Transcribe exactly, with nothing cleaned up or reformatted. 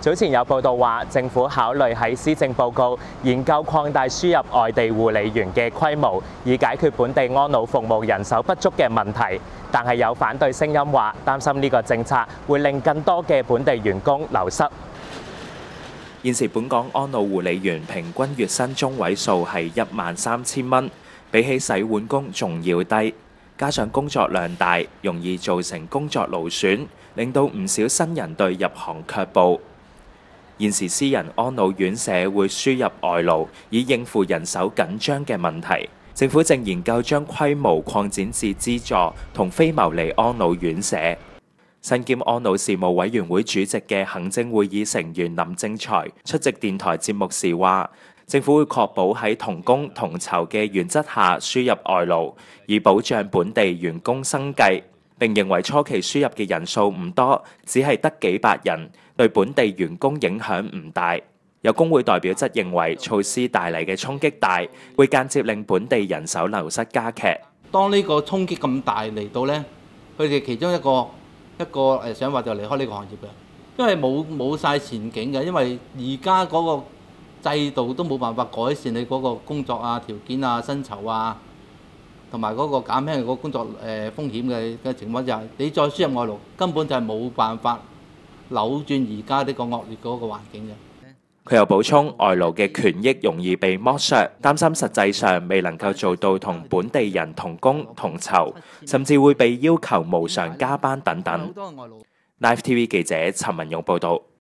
早前有報道話，政府考慮喺施政報告研究擴大輸入外地護理員嘅規模，以解決本地安老服務人手不足嘅問題。但係有反對聲音話，擔心呢個政策會令更多嘅本地員工流失。 現時本港安老護理員平均月薪中位數係一萬三千蚊，比起洗碗工仲要低。加上工作量大，容易造成工作勞損，令到唔少新人對入行卻步。現時私人安老院舍會輸入外勞，以應付人手緊張嘅問題。政府正研究將規模擴展至資助同非牟利安老院舍。身兼安老事務委員會主席嘅行政會議成員林正財出席電台節目時話，政府會確保喺同工同酬嘅原則下輸入外勞，以保障本地員工生計。並認為初期輸入嘅人數唔多，只係得幾百人，對本地員工影響唔大。有工會代表則認為措施帶嚟嘅衝擊大，會間接令本地人手流失加劇。 當呢個衝擊咁大嚟到呢，佢哋其中一個一個誒想法就離開呢個行業嘅，因為冇冇曬前景嘅，因為而家嗰個制度都冇辦法改善你嗰個工作啊、條件啊、薪酬啊。同埋嗰個減輕個工作誒風險嘅嘅情況就係，你再輸入外勞，根本就係冇辦法扭轉而家呢個惡劣嗰個環境嘅。 佢又補充，外勞嘅權益容易被剝削，擔心實際上未能夠做到同本地人同工同酬，甚至會被要求無償加班等等。Live T V 記者陳文勇報導。